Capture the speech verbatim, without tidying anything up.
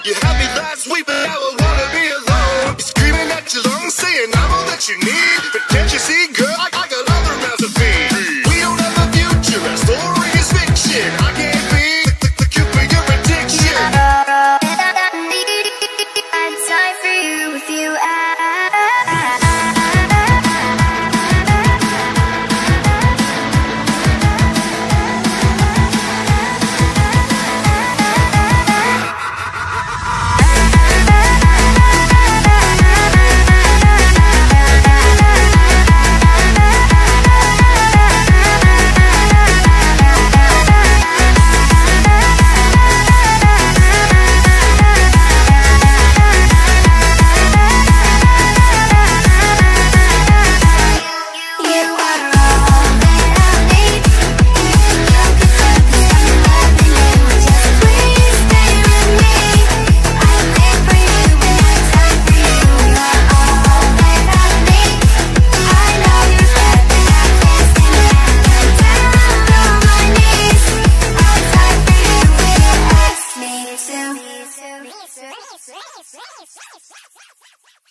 You had me last week, but now I wanna be alone. You're screaming at your lungs, saying I'm all that you need. But can't you see, girl, I, I got other mouths to feed. We don't have a future, our story is fiction. I can't be the, the cure for your addiction. I'd die for you if you ask. Me too.